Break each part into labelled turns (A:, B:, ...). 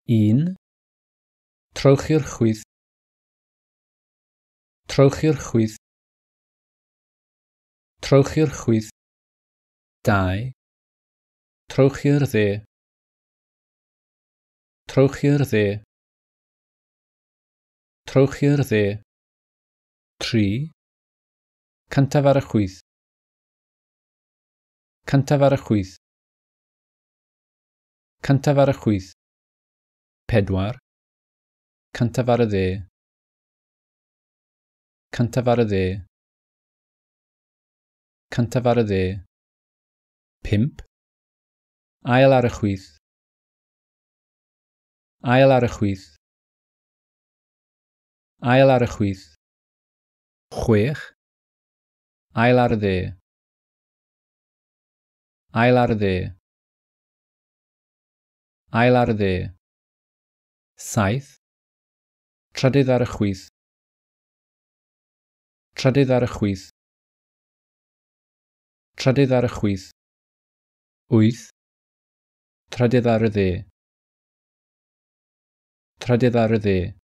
A: 1. Trowch i'r chwith. Trowch i'r chwith. Trowch i'r chwith. 2. Trowch i'r dde. Trowch i'r dde. Trowch i'r dde. 3. Cyntaf ar y chwith. Cyntaf ar y chwith. Cyntaf ar y chwith. 4. Cyntaf ar y dde. Cyntaf ar y dde. Cyntaf ar y dde. 5. Ail ar y chwith. Ail ar y chwith. Ail ar y chwith. 6. Ail ar y dde. Ail ar y dde. Ail ar y dde. 7. Trydydd ar y chwith. Trydydd ar y chwith. Trydydd ar y chwith. 8. Trydydd ar y dde. Trydydd ar y dde.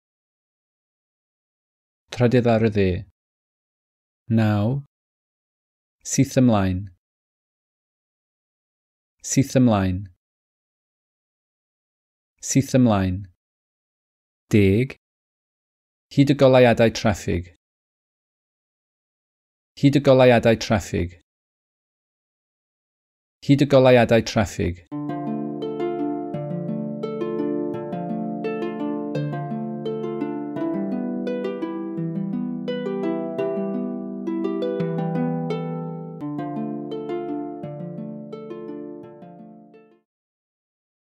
A: Trydydd ar y dde. 9. Syth ymlaen. Syth ymlaen. Syth ymlaen. 10. Hyd y goleuadau traffig. Hyd y goleuadau traffig. Hyd y goleuadau traffig.